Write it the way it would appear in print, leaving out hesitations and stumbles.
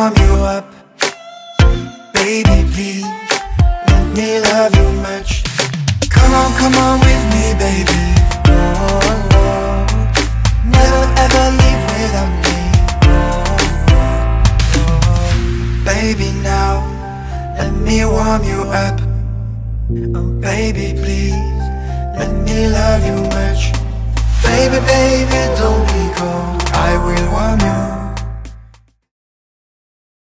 warm you up. Baby, please, let me love you much. Come on with me, baby. Oh, oh. Never ever leave without me. Oh, oh. Baby, now, let me warm you up. Oh, baby, please, let me love you much. Baby, baby, don't be cold, I will warm you.